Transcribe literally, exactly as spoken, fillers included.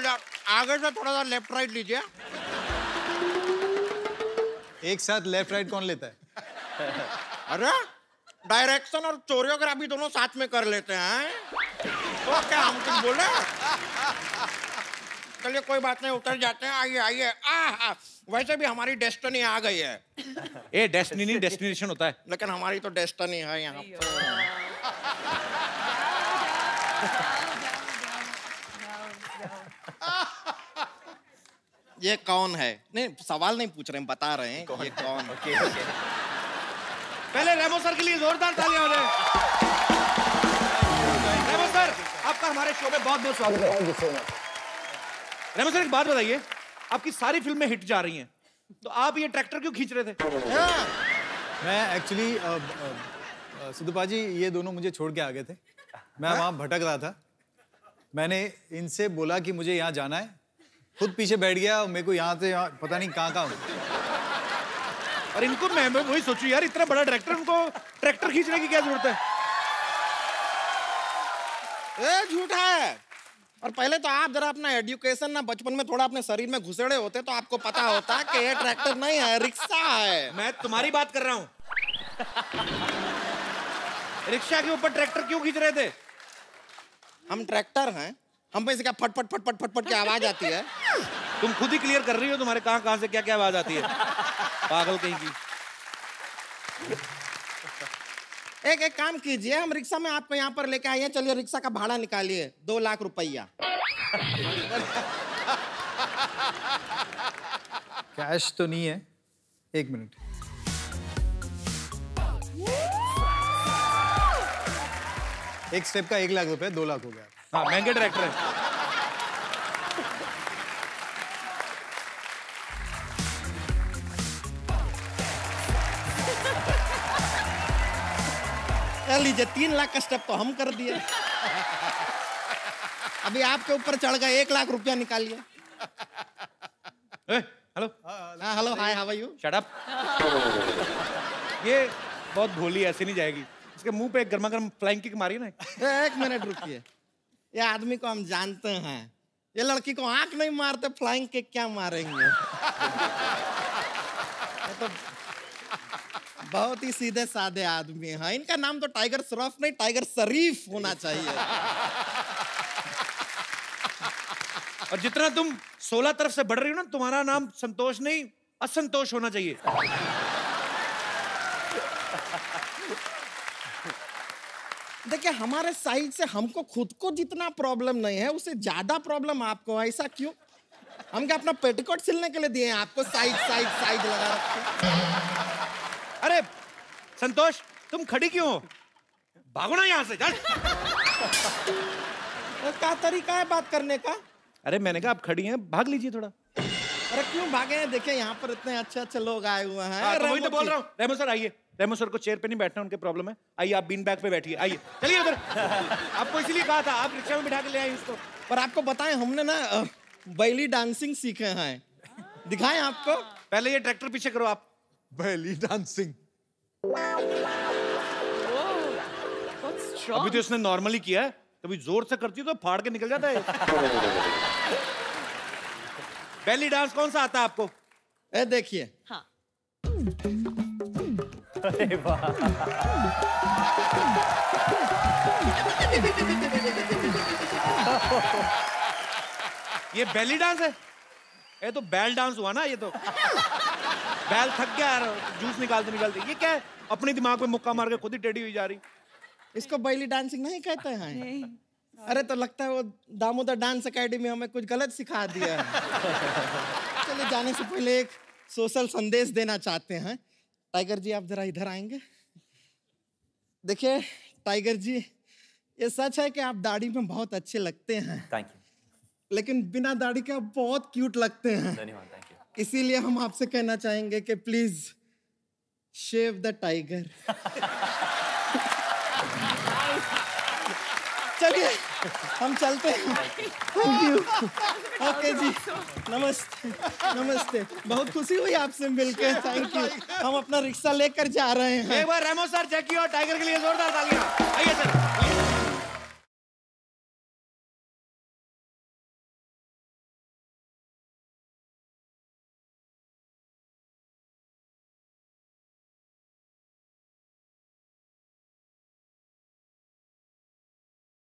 आगे से थोड़ा सा लेफ्ट राइट लीजिए। एक साथ लेफ्ट राइट कौन लेता है? अरे डायरेक्शन और कोरियोग्राफी दोनों साथ में कर लेते हैं। तो क्या हम कुछ बोले? चलिए कोई बात नहीं, उतर जाते हैं। आइए आइए। आ वैसे भी हमारी डेस्टिनी आ गई है। ए डेस्टिनी नहीं डेस्टिनेशन होता है। लेकिन हमारी तो डेस्टिनी है यहाँ पर। ये कौन है? नहीं सवाल नहीं पूछ रहे हैं, बता रहे हैं कौन? ये कौन? Okay okay. पहले रेमो सर के लिए जोरदार तालियां हो जाए। रेमो सर आपका हमारे शो में बहुत बहुत स्वागत है। रेमो सर एक बात बताइए, आपकी सारी फिल्में हिट जा रही हैं, तो आप ये ट्रैक्टर क्यों खींच रहे थे? मैं एक्चुअली सिद्धू जी ये दोनों मुझे छोड़ के आ गए थे। मैं वहाँ भटक रहा था। मैंने इनसे बोला कि मुझे यहाँ जाना है, खुद पीछे बैठ गया और मेरे को यहाँ से यहाँ पता नहीं कहाँ कहाँ। और इनको मैं वही सोचूं यार, इतना बड़ा ट्रैक्टर, उनको ट्रैक्टर खींचने की क्या जरूरत है? ये झूठा है। और पहले तो आप जरा अपना एजुकेशन ना बचपन में थोड़ा अपने शरीर में घुसेड़े होते तो आपको पता होता कि ये ट्रैक्टर नहीं है, रिक्शा है। मैं तुम्हारी बात कर रहा हूँ। रिक्शा के ऊपर ट्रैक्टर क्यों खींच रहे थे? हम ट्रैक्टर हैं, हम पे से क्या फट फट फट फट फट फट की आवाज आती है? तुम खुद ही क्लियर कर रही हो, तुम्हारे कहाँ कहाँ से क्या क्या आवाज आती है, पागल कहीं की। एक एक काम कीजिए, हम रिक्शा में आपको यहाँ पर लेके आइए। चलिए रिक्शा का भाड़ा निकालिए, दो लाख रुपया। कैश तो नहीं है, एक मिनट। एक स्टेप का एक लाख रुपए, दो लाख हो गया। हाँ महंगे ट्रैक्टर है। लीजिए तीन लाख का स्टेप तो हम कर दिए। अभी आपके ऊपर चढ़ गए, एक लाख रुपया निकालिए। हेलो हाँ hello hi how are you? Shut up. ये बहुत भोली, ऐसे नहीं जाएगी। इसके मुंह पे एक गर्मा गर्म फ्लाइंग किक मारी ना। एक मिनट रुकिए, ये आदमी को हम जानते हैं, ये लड़की को आंख नहीं मारते, फ्लाइंग किक क्या मारेंगे? तो बहुत ही सीधे साधे आदमी हैं। इनका नाम तो टाइगर श्रॉफ नहीं, टाइगर शरीफ होना चाहिए। और जितना तुम सोलह तरफ से बढ़ रही हो ना, तुम्हारा नाम संतोष नहीं असंतोष होना चाहिए। देखिए हमारे साइड से हमको खुद को जितना प्रॉब्लम नहीं है, उससे ज्यादा प्रॉब्लम आपको है। ऐसा क्यों? हम क्या अपना पेटीकोट सिलने के लिए दिए हैं आपको? साइड साइड साइड लगा रखे। अरे संतोष तुम खड़ी क्यों हो? भागो ना यहाँ से, चल। क्या तरीका है बात करने का? अरे मैंने कहा आप खड़ी हैं, भाग लीजिए थोड़ा। अरे क्यों भागे हैं? देखिए यहाँ पर इतने अच्छे अच्छे लोग आए हुए हैं। हाँ, तो वही तो बोल रहा हूँ। रेमो सर आइए। रेमो सर को चेयर पे नहीं बैठना, उनके प्रॉब्लम है। आइए आप बीन बैग पे बैठिए, आइए चलिए उधर। आपको इसीलिए कहा था, आप रिक्शा में बिठा के ले आए उसको। पर आपको बताएं, हमने ना बैली डांसिंग सीखे हैं। दिखाएं आपको? पहले ये ट्रैक्टर पीछे करो आप। Belly dancing. अभी तो इसने नॉर्मली किया है, कभी जोर से करती तो फाड़ के निकल जाता है। बैली डांस कौन सा आता है आपको? ए देखिए। हाँ। अरे वाह। ये बैली डांस है? ये तो बैल डांस हुआ ना। ये तो बैल थक गया यार, जूस निकालते निकालते। ये क्या है? अपने दिमाग पे मुक्का मार के खुद ही टेढ़ी हुई जा रही। इसको बैली डांसिंग नहीं कहते हैं? अरे तो लगता है वो दामोदर डांस एकेडमी हमें कुछ गलत सिखा दिया है। चलिए जाने से पहले एक सोशल संदेश देना चाहते हैं। टाइगर जी आप जरा इधर आएंगे। देखिए टाइगर जी, ये सच है कि आप दाढ़ी में बहुत अच्छे लगते हैं। Thank you. लेकिन बिना दाढ़ी के आप बहुत क्यूट लगते हैं। धन्यवाद, थैंक यू। इसीलिए हम आपसे कहना चाहेंगे कि प्लीज शेव द टाइगर। चलिए हम चलते हैं। Thank you. ओके जी, नमस्ते नमस्ते। बहुत खुशी हुई आपसे मिलकर। Thank you. हम अपना रिक्शा लेकर जा रहे हैं। एक बार रेमो सर चेक किया, टाइगर के लिए जोरदार तालियां। आइए सर।